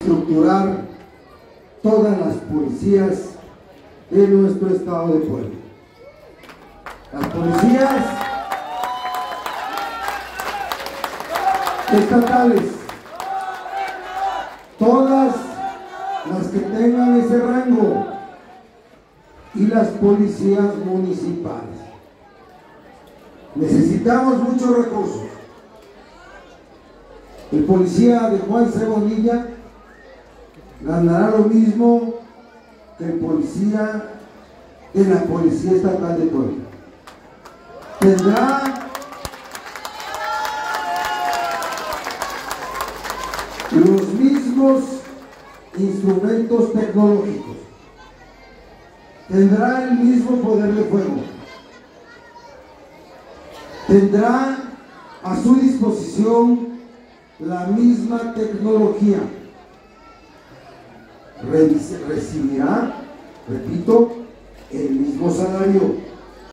estructurar todas las policías de nuestro estado de Puebla. Las policías estatales, todas las que tengan ese rango, y las policías municipales. Necesitamos muchos recursos. El policía de Juan C. Bonilla ganará lo mismo que el policía de la Policía Estatal de Puebla. Tendrá los mismos instrumentos tecnológicos, tendrá el mismo poder de fuego, tendrá a su disposición la misma tecnología, recibirá, repito, el mismo salario.